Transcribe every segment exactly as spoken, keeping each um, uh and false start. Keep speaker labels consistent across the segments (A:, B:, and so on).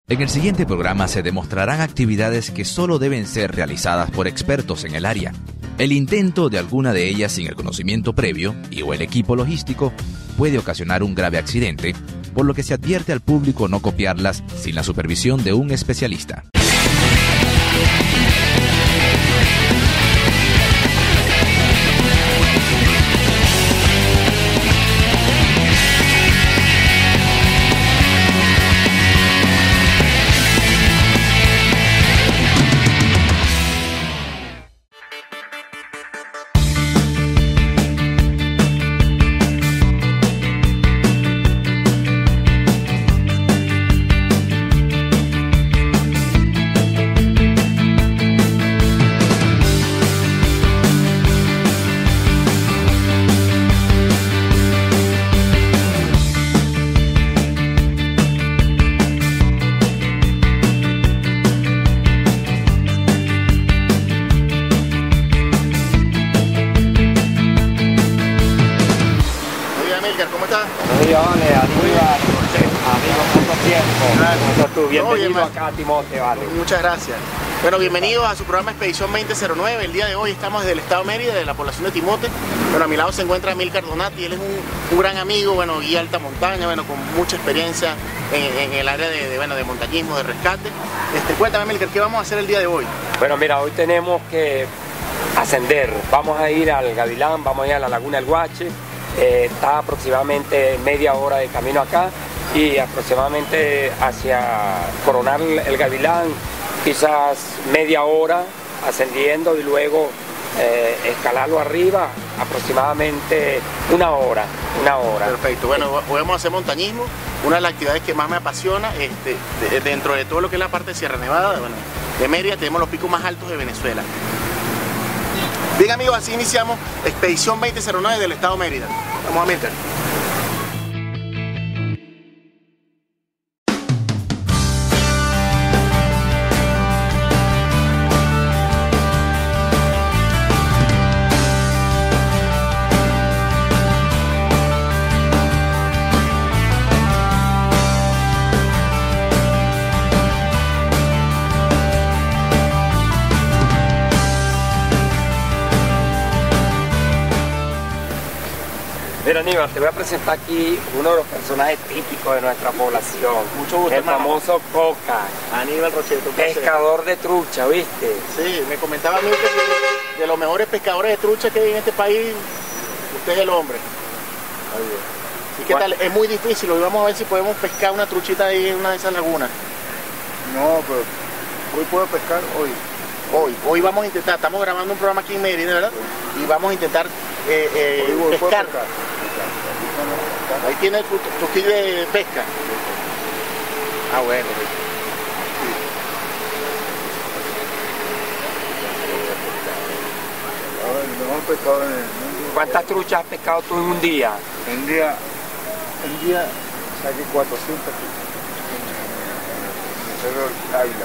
A: En el siguiente programa se demostrarán actividades que solo deben ser realizadas por expertos en el área. El intento de alguna de ellas sin el conocimiento previo y o el equipo logístico puede ocasionar un grave accidente, por lo que se advierte al público no copiarlas sin la supervisión de un especialista.
B: Bienvenido acá a Timote, vale.
C: Muchas gracias. Bueno, bienvenidos a su programa Expedición veinte cero nueve. El día de hoy estamos desde el estado de Mérida, de la población de Timote. Bueno, a mi lado se encuentra Amílcar Donati. Él es un, un gran amigo, bueno, guía alta montaña, bueno, con mucha experiencia en, en el área de, de, bueno, de montañismo, de rescate. Este, cuéntame, Amílcar, ¿qué vamos a hacer el día de hoy?
B: Bueno, mira, hoy tenemos que ascender. Vamos a ir al Gavilán, vamos a ir a la Laguna del Guache. Eh, está aproximadamente media hora de camino acá. Y aproximadamente hacia coronar el Gavilán, quizás media hora ascendiendo y luego eh, escalarlo arriba, aproximadamente una hora, una hora.
C: Perfecto, bueno, podemos hacer montañismo, una de las actividades que más me apasiona, este, de, dentro de todo lo que es la parte de Sierra Nevada, bueno, de Mérida, tenemos los picos más altos de Venezuela. Bien amigos, así iniciamos Expedición veinte cero nueve del estado de Mérida. Vamos a meter.
B: Mira, Aníbal, te voy a presentar aquí uno de los personajes típicos de nuestra población.
C: Mucho gusto,
B: el
C: hermano.
B: Famoso Coca.
C: Aníbal Rocheto.
B: Pescador de trucha, ¿viste?
C: Sí, me comentaba a mí que de los mejores pescadores de trucha que hay en este país, usted es el hombre. ¿Y qué tal? Es muy difícil, hoy vamos a ver si podemos pescar una truchita ahí en una de esas lagunas.
D: No, pero hoy puedo pescar hoy.
C: Hoy, hoy vamos a intentar, estamos grabando un programa aquí en Mérida, ¿verdad? Y vamos a intentar eh, eh,
D: Hoy voy- puedo
C: pescar.
D: pescar.
C: Ahí tiene tu, tu kit de pesca. Ah, bueno.
D: Ahora el mejor pescador en el mundo.
B: ¿Cuántas truchas has pescado tú en un día?
D: En día, en día saqué cuatrocientas en el Cerro Águila.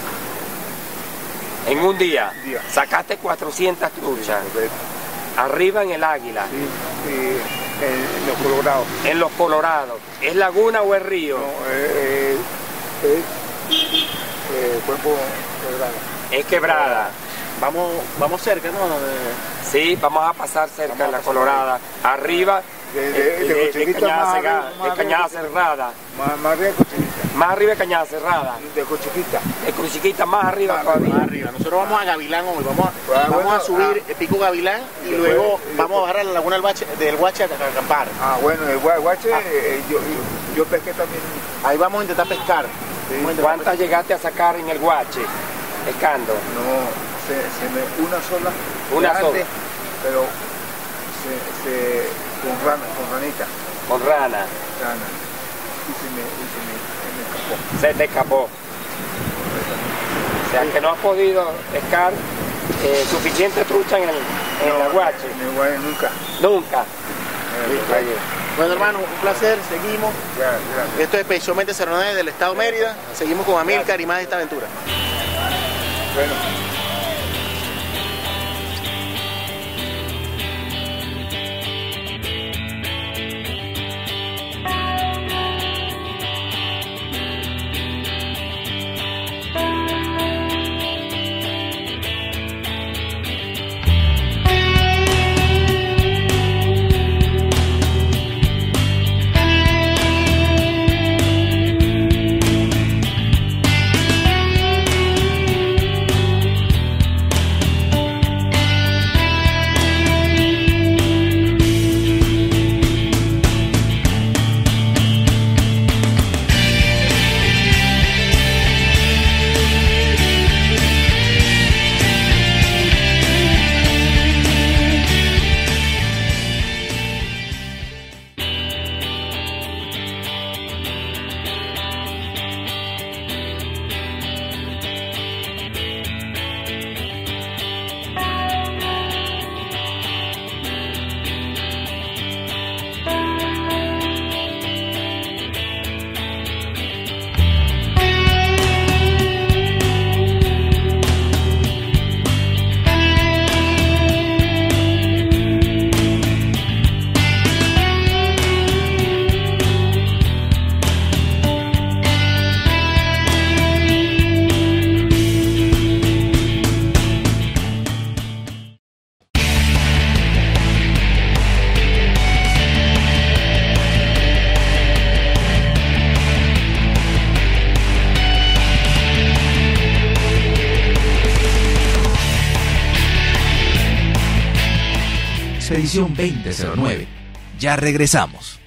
B: En un día.
D: Un día.
B: Sacaste cuatrocientas truchas.
D: Correcto.
B: Arriba en el Águila.
D: Sí, y en, en los Colorados.
B: En los Colorados. ¿Es laguna o es río?
D: No, eh, eh, es eh, cuerpo quebrado.
B: Es quebrada.
C: Vamos, vamos cerca, ¿no? De-
B: Sí, vamos a pasar cerca
C: Vamos a
B: de la
C: pasar
B: Colorada. Arriba
D: De- de-
B: eh,
D: de
B: de- de
D: Cochiquita
B: Cañada
D: más
B: Cerrada,
D: arriba, más
B: de Cañada
D: arriba.
B: Cerrada.
D: Más, más arriba de Cochiquita.
B: Más arriba de Cañada Cerrada.
D: De Cochiquita.
B: De Cruciquita más arriba
D: Más
B: todavía.
C: más arriba. Nosotros vamos a Gavilán hoy, vamos a,
D: Ah,
C: vamos
D: bueno,
C: a subir
D: ah.
C: el pico Gavilán y
D: Después-
C: luego
D: y
C: vamos a
D: después-
C: bajar a la laguna del Guache, del Guache a acampar.
D: Ah, bueno, el gua- guache,
C: Ah.
D: eh, yo, yo, yo pesqué también.
C: Ahí vamos a intentar pescar.
D: Sí.
C: Vamos a intentar
B: ¿Cuántas llegaste a sacar en el Guache? Pescando.
D: No, se, se me, una sola.
B: Una
D: grande,
B: sola.
D: Pero se, se, con, rana, con ranita,
B: Con rana.
D: rana. Y se me, y se me, se me escapó.
B: Se te escapó. O sea que no has podido pescar eh, suficiente trucha en el, en el Guache.
D: En el guache nunca.
B: Nunca.
D: Eh, ahí,
C: Bueno, hermano, un placer, seguimos.
D: ya, ya.
C: Esto es Expedición veinte cero nueve del estado de Mérida. Seguimos con Amílcar y más de esta aventura.
D: Bueno.
A: Expedición veinte cero nueve. Ya regresamos.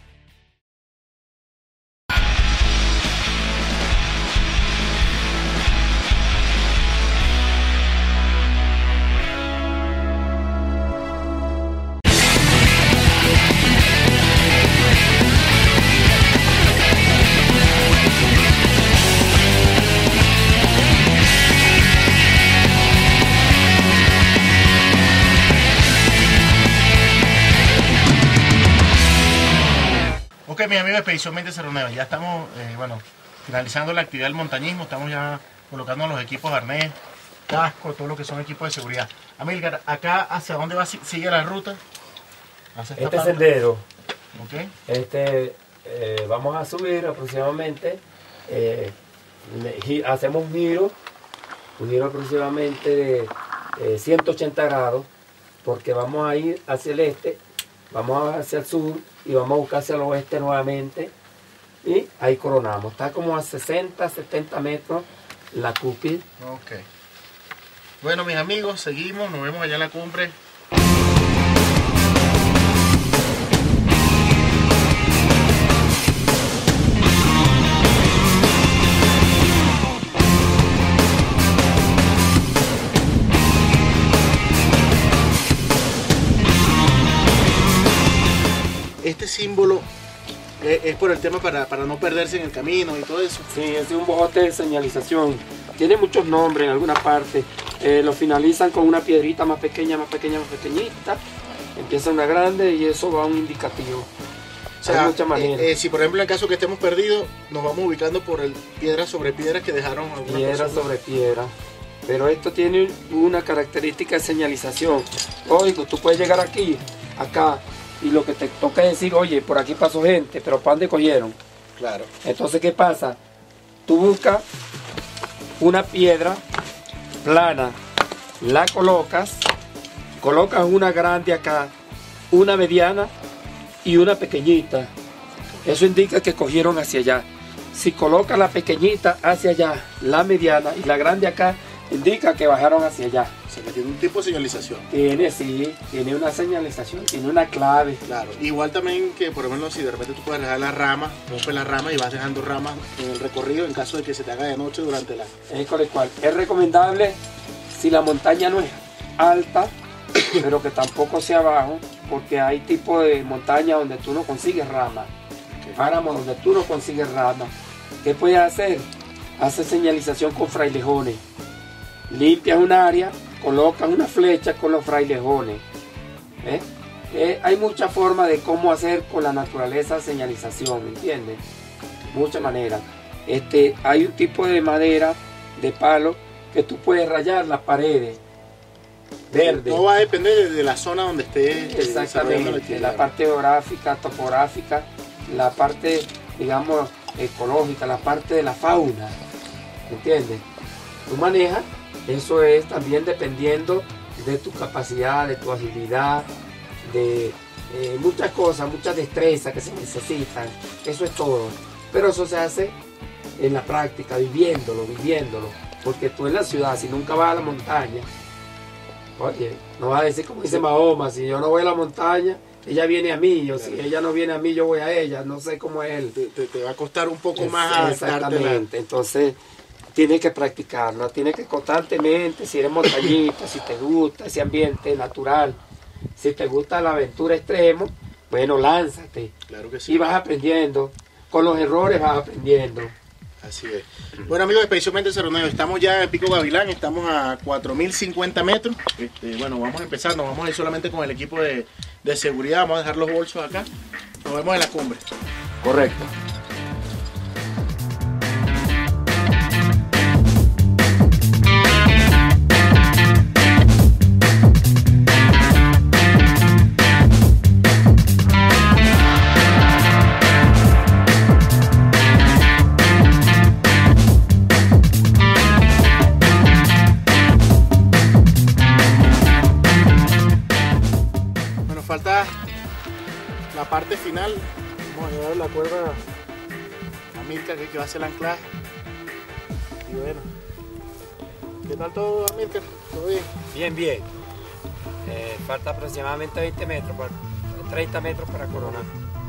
C: Ok, mis amigos de Expedición veinte cero nueve, ya estamos, eh, bueno, finalizando la actividad del montañismo, estamos ya colocando los equipos de arnés, casco, todo lo que son equipos de seguridad. Amílcar, ¿acá hacia dónde va, sigue la ruta?
B: Hacia esta este parte. Sendero,
C: okay.
B: este, eh, vamos a subir aproximadamente, eh, hacemos un giro, un giro aproximadamente de eh, ciento ochenta grados, porque vamos a ir hacia el este, vamos hacia el sur y vamos a buscar hacia el oeste nuevamente y ahí coronamos. Está como a sesenta, setenta metros la cúpula.
C: Ok. Bueno, mis amigos, seguimos, nos vemos allá en la cumbre. Este símbolo es, es por el tema para, para no perderse en el camino y todo eso.
B: Sí, es un bojote de señalización. Tiene muchos nombres en alguna parte. Eh, lo finalizan con una piedrita más pequeña, más pequeña, más pequeñita. Empieza una grande y eso va a un indicativo.
C: O sea, hay muchas maneras. Eh, eh, si por ejemplo en el caso que estemos perdidos, nos vamos ubicando por el piedra sobre piedra que dejaron alguna
B: Piedra persona. sobre piedra. Pero esto tiene una característica de señalización. Oigo, tú puedes llegar aquí, acá. Y lo que te toca es decir, oye, por aquí pasó gente, pero ¿para dónde cogieron?
C: Claro.
B: Entonces, ¿qué pasa? Tú buscas una piedra plana, la colocas, colocas una grande acá, una mediana y una pequeñita. Eso indica que cogieron hacia allá. Si colocas la pequeñita hacia allá, la mediana y la grande acá, indica que bajaron hacia allá.
C: O sea, que tiene un tipo de señalización.
B: Tiene, sí, tiene una señalización, tiene una clave.
C: Claro, igual también que por ejemplo si de repente tú puedes dejar la rama, rompes la rama y vas dejando ramas en el recorrido en caso de que se te haga de noche durante la...
B: Es con el cual es recomendable si la montaña no es alta, pero que tampoco sea abajo, porque hay tipo de montaña donde tú no consigues rama, okay. Páramos donde tú no consigues rama. ¿Qué puedes hacer? Haces señalización con frailejones. Limpias un área, colocas una flecha con los frailejones. ¿Eh? Eh, hay muchas formas de cómo hacer con la naturaleza señalización, ¿me entiendes? Muchas maneras. Este, hay un tipo de madera, de palo, que tú puedes rayar las paredes. Verde.
C: No va a depender de la zona donde esté.
B: Exactamente, de la parte geográfica, topográfica, la parte, digamos, ecológica, la parte de la fauna. ¿Me entiendes? Tú manejas. Eso es también dependiendo de tu capacidad, de tu agilidad, de eh, muchas cosas, muchas destrezas que se necesitan. Eso es todo. Pero eso se hace en la práctica, viviéndolo, viviéndolo. Porque tú en la ciudad, si nunca vas a la montaña, oye, no vas a decir como dice Mahoma, si yo no voy a la montaña, ella viene a mí, o si ella no viene a mí, yo voy a ella. No sé cómo es él.
C: Te, te, te va a costar un poco
B: es,
C: más.
B: Exactamente. Entonces, tienes que practicarlo, tienes que constantemente, si eres montañista, si te gusta ese ambiente natural, si te gusta la aventura extrema, bueno, lánzate.
C: Claro que sí.
B: Y vas aprendiendo, con los errores vas aprendiendo.
C: Así es. Bueno, amigos de Expedición veinte cero nueve, estamos ya en Pico Gavilán, estamos a cuatro mil cincuenta metros. Este, bueno, vamos a empezar, nos vamos a ir solamente con el equipo de, de seguridad, vamos a dejar los bolsos acá. Nos vemos en la cumbre.
B: Correcto.
C: Falta la parte final. Vamos a llevar la cuerda a Amílcar que va a hacer el anclaje. Y bueno, ¿qué tal todo, Amílcar? ¿Todo bien?
B: Bien, bien. Eh, falta aproximadamente veinte metros, treinta metros para coronar.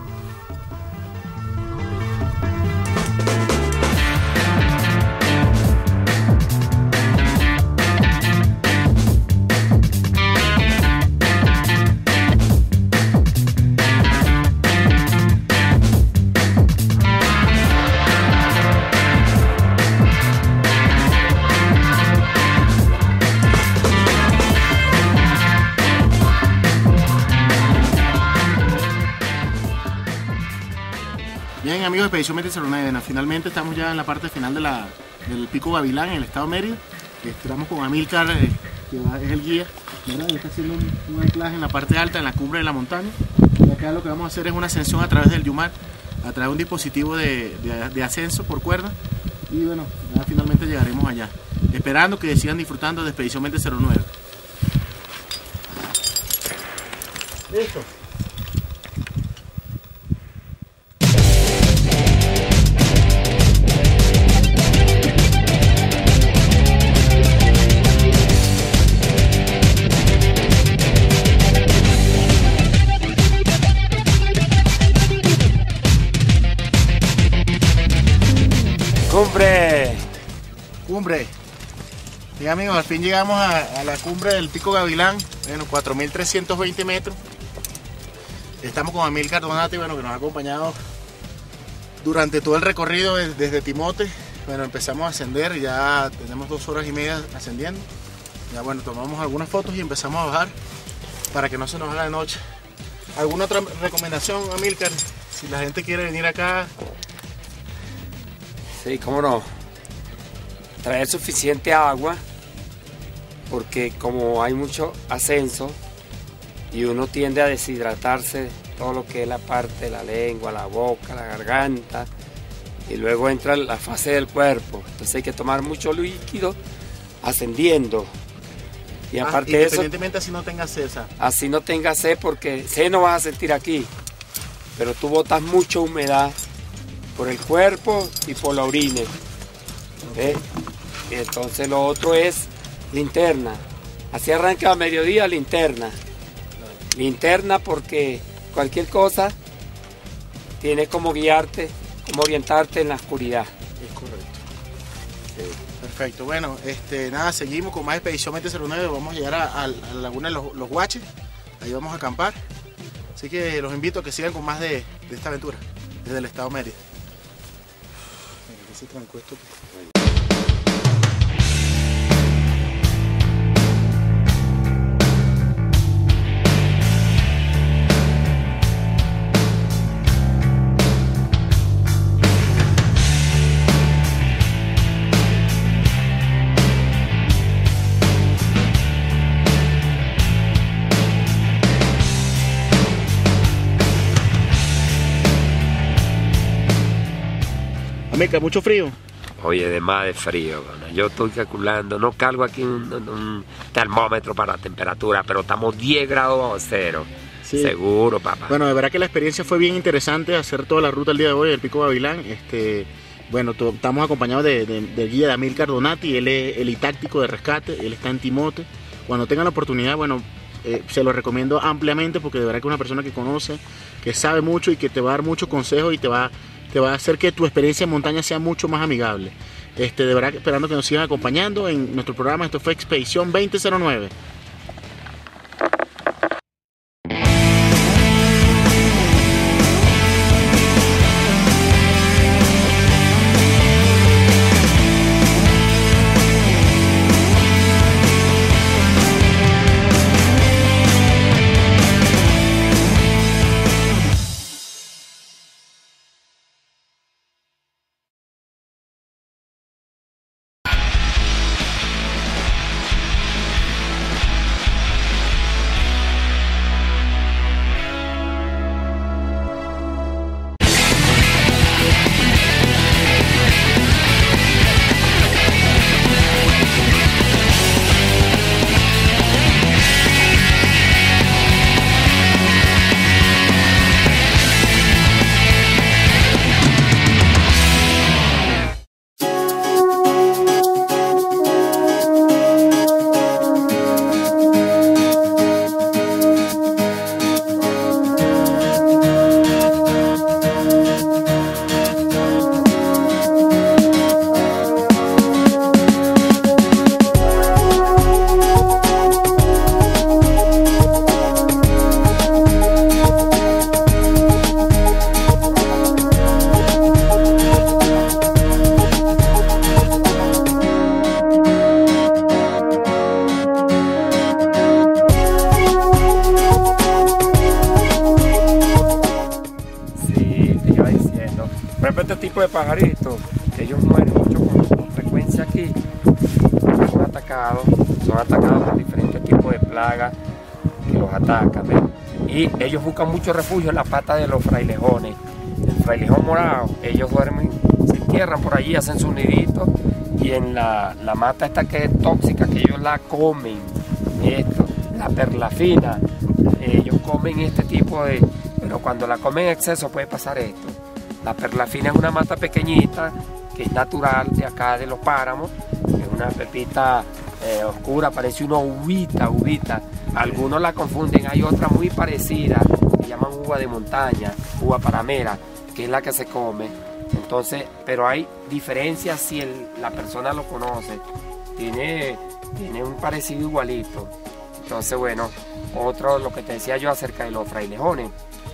C: Bien, amigos de Expedición veinte cero nueve, finalmente estamos ya en la parte final de la, del Pico Gavilán en el estado Mérida. Estamos con Amílcar, eh, que va, es el guía. Ahora está haciendo un, un anclaje en la parte alta, en la cumbre de la montaña. Y acá lo que vamos a hacer es una ascensión a través del Yumar, a través de un dispositivo de, de, de ascenso por cuerda. Y bueno, ya finalmente llegaremos allá. Esperando que sigan disfrutando de Expedición veinte cero nueve. Listo.
B: ¡Cumbre!
C: Cumbre. Bien, amigos, al fin llegamos a, a la cumbre del Pico Gavilán, bueno, cuatro mil trescientos veinte metros. Estamos con Amílcar Donati, bueno, que nos ha acompañado durante todo el recorrido desde, desde Timote. Bueno, empezamos a ascender, ya tenemos dos horas y media ascendiendo. Ya bueno, tomamos algunas fotos y empezamos a bajar para que no se nos haga de noche. ¿Alguna otra recomendación, Amílcar? Si la gente quiere venir acá.
B: Sí, cómo no. Traer suficiente agua, porque como hay mucho ascenso y uno tiende a deshidratarse, todo lo que es la parte de la lengua, la boca, la garganta, y luego entra la fase del cuerpo. Entonces hay que tomar mucho líquido ascendiendo. Y aparte
C: ah,
B: de eso,
C: independientemente así no tenga sed.
B: así no tenga sed, porque sed no vas a sentir aquí, pero tú botas mucha humedad por el cuerpo y por la orina. ¿Eh? Y entonces lo otro es linterna. Así arranca a mediodía, linterna. Linterna porque cualquier cosa tienes como guiarte, como orientarte en la oscuridad.
C: Es correcto. Sí. Perfecto. Bueno, este, nada, seguimos con más Expedición veinte cero nueve. Vamos a llegar a, a, a la laguna de los, los Guaches. Ahí vamos a acampar. Así que los invito a que sigan con más de, de esta aventura desde el estado Mérida. Ese tranco esto. Amílcar, mucho frío.
E: Oye, de más de frío, bueno. Yo estoy calculando, no cargo aquí un, un termómetro para la temperatura, pero estamos diez grados bajo cero. Sí. Seguro, papá.
C: Bueno, de verdad que la experiencia fue bien interesante, hacer toda la ruta el día de hoy del Pico Gavilán. Este, bueno, estamos acompañados de, de, del guía de Amílcar Donati, él es el táctico de rescate, él está en Timote. Cuando tengan la oportunidad, bueno, eh, se lo recomiendo ampliamente porque de verdad que es una persona que conoce, que sabe mucho y que te va a dar muchos consejos y te va a te va a hacer que tu experiencia en montaña sea mucho más amigable. Este, de verdad, esperando que nos sigan acompañando en nuestro programa. Esto fue Expedición veinte cero nueve.
B: ejemplo, este tipo de pajaritos, ellos mueren mucho con, con frecuencia aquí, son atacados, son atacados por diferentes tipos de plagas que los atacan, ¿ves? Y ellos buscan mucho refugio en la pata de los frailejones. El frailejón morado, ellos duermen, se entierran por allí, hacen sus niditos, y en la, la mata esta que es tóxica, que ellos la comen, esto, la perlafina, ellos comen este tipo de, pero cuando la comen en exceso puede pasar esto. La perlafina es una mata pequeñita, que es natural de acá de los páramos, es una pepita eh, oscura, parece una uvita, uvita. Algunos la confunden, hay otra muy parecida, que llaman uva de montaña, uva paramera, que es la que se come. Entonces, pero hay diferencias si el, la persona lo conoce, tiene, tiene un parecido igualito. Entonces, bueno, otro, lo que te decía yo acerca de los frailejones.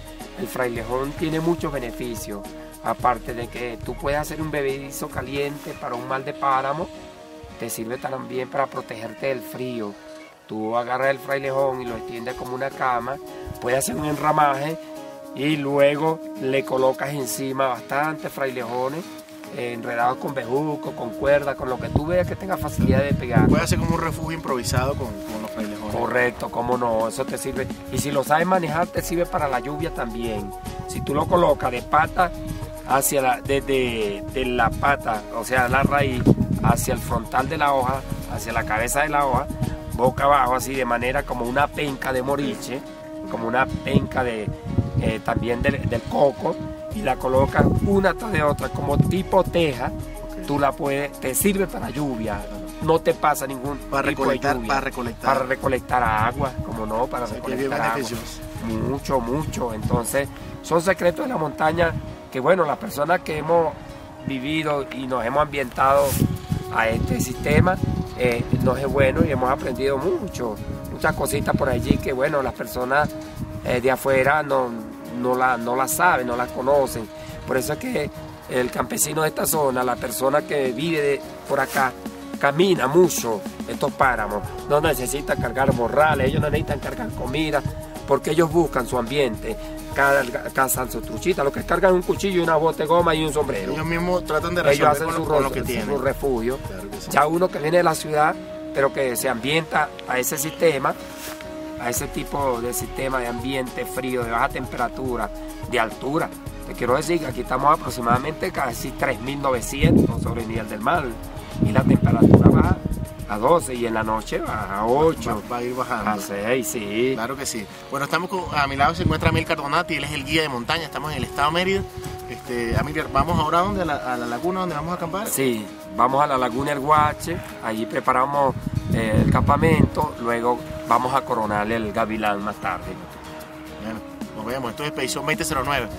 B: El frailejón tiene muchos beneficios, aparte de que tú puedes hacer un bebedizo caliente para un mal de páramo, te sirve también para protegerte del frío. Tú agarras el frailejón y lo extiendes como una cama, puedes hacer un enramaje y luego le colocas encima bastantes frailejones eh, enredados con bejuco, con cuerda, con lo que tú veas que tenga facilidad de pegar.
C: Puede hacer como un refugio improvisado con, con los frailejones.
B: Correcto, cómo no, eso te sirve. Y si lo sabes manejar, te sirve para la lluvia también. Si tú lo colocas de pata hacia la, desde de la pata, o sea, la raíz, hacia el frontal de la hoja, hacia la cabeza de la hoja, boca abajo, así de manera como una penca de moriche, como una penca de eh, también del, del coco, y la colocas una tras de otra como tipo teja. Okay. Tú la puedes, te sirve para lluvia, no te pasa ningún
C: para
B: tipo
C: recolectar,
B: de lluvia,
C: para recolectar
B: para recolectar agua, como no, para o sea, recolectar agua, mucho, mucho. Entonces son secretos de la montaña que, bueno, las personas que hemos vivido y nos hemos ambientado a este sistema, eh, nos es bueno y hemos aprendido mucho, muchas cositas por allí que, bueno, las personas eh, de afuera no, no la, no la saben, no las conocen. Por eso es que el campesino de esta zona, la persona que vive de, por acá, camina mucho estos páramos, no necesita cargar morrales, ellos no necesitan cargar comida, porque ellos buscan su ambiente, cazan su truchita, lo que cargan un cuchillo, una bota de goma y un sombrero.
C: Ellos mismos tratan de resolver
B: ellos hacen
C: con,
B: su,
C: con lo que tienen.
B: Su refugio.
C: Claro que sí.
B: Ya uno que viene de la ciudad, pero que se ambienta a ese sistema, a ese tipo de sistema de ambiente frío, de baja temperatura, de altura. Te quiero decir que aquí estamos aproximadamente casi tres mil novecientos sobre el nivel del mar y la temperatura baja a doce y en la noche va a ocho.
C: Va, va a ir bajando.
B: A seis, sí.
C: Claro que sí. Bueno, estamos con, a mi lado se encuentra Amílcar Donati, él es el guía de montaña, estamos en el estado Mérida. Este, Amílcar, ¿vamos ahora dónde? ¿A la, a la laguna donde vamos a acampar?
B: Sí, vamos a la laguna El Guache, allí preparamos eh, el campamento, luego vamos a coronar el Gavilán más tarde.
C: Bueno, nos vemos, esto es Expedición veinte cero nueve.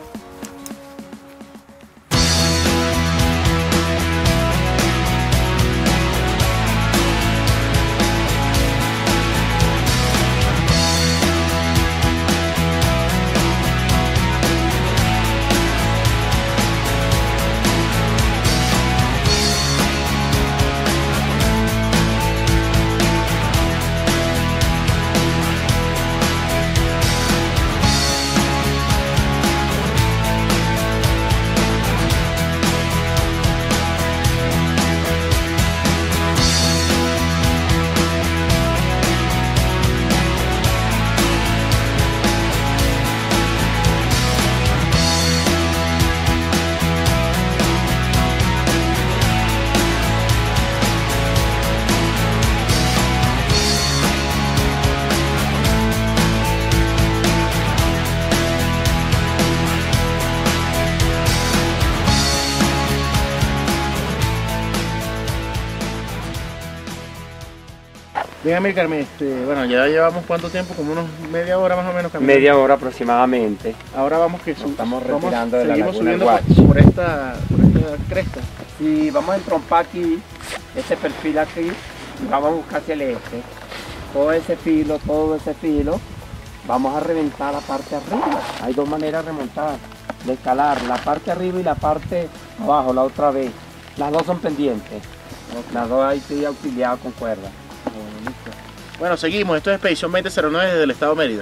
C: Bien, Amílcar, este, bueno, ya llevamos cuánto tiempo, como unos media hora más o menos caminando.
B: Media hora aproximadamente.
C: Ahora vamos que
B: Nos estamos retirando de la
C: seguimos
B: laguna
C: subiendo
B: Guache.
C: por, por, esta, por esta cresta.
B: Sí, vamos a entrompar aquí, este perfil aquí, y vamos a buscar hacia el este. Todo ese filo, todo ese filo, vamos a reventar la parte arriba. Hay dos maneras de remontar, de escalar, la parte arriba y la parte abajo, la otra vez. Las dos son pendientes, las dos hay que ir auxiliadas con cuerda.
C: Bueno, seguimos, esto es Expedición veinte cero nueve desde el estado Mérida.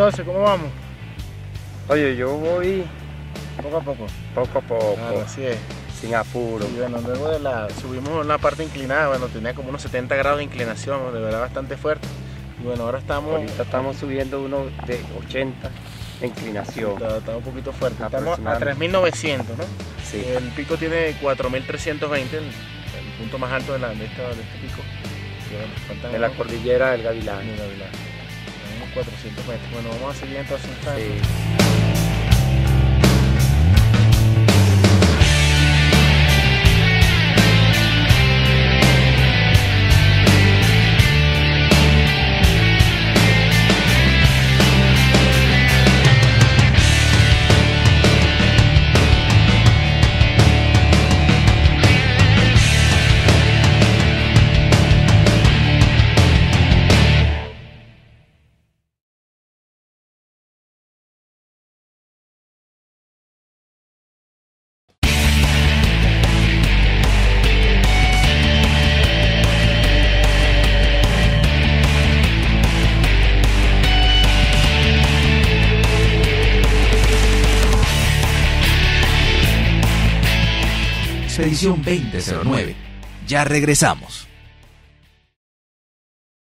C: entonces, ¿cómo vamos?
E: Oye, yo voy
C: Poco a poco.
E: poco a poco,
C: Claro, así es.
E: sin apuro.
C: Y bueno, luego de la, subimos una parte inclinada, bueno, tenía como unos setenta grados de inclinación, de verdad bastante fuerte. Y bueno, ahora estamos,
E: Ahorita estamos subiendo uno de ochenta de inclinación.
C: está, está un poquito fuerte. Estamos a
E: Aproximadamente.
C: tres mil novecientos, ¿no?
E: Sí.
C: El pico tiene cuatro mil trescientos veinte, el, el punto más alto de, la, de, esta, de este pico. Y bueno, faltan
E: En la
C: unos-
E: cordillera del Gavilán.
C: Mira, Gavilán. Unos cuatrocientos metros. Bueno, vamos a seguir entonces.
E: Sí.
A: Expedición veinte cero nueve. Ya regresamos.